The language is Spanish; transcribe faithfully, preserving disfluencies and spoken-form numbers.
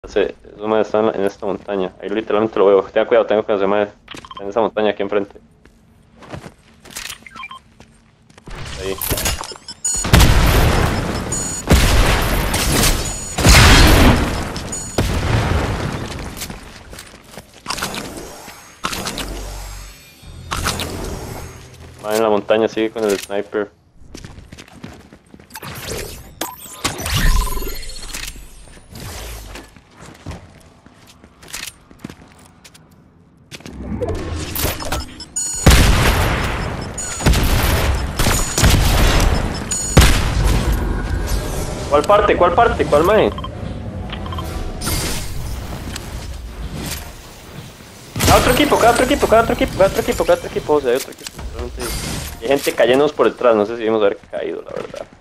Ese, esos maes están en, la- en esta montaña. Ahí literalmente lo veo. Tenga cuidado, tenga cuidado, ese mae. Está en esa montaña aquí enfrente. Ahí. Mae en la montaña sigue con el sniper. ¿Cuál parte? ¿Cuál parte? ¿Cuál mae? Cada otro equipo, cada otro equipo, cada otro equipo, cada otro equipo, cada otro equipo, o sea, hay otro equipo. Realmente hay gente cayéndonos por detrás, no sé si vimos haber caído, la verdad.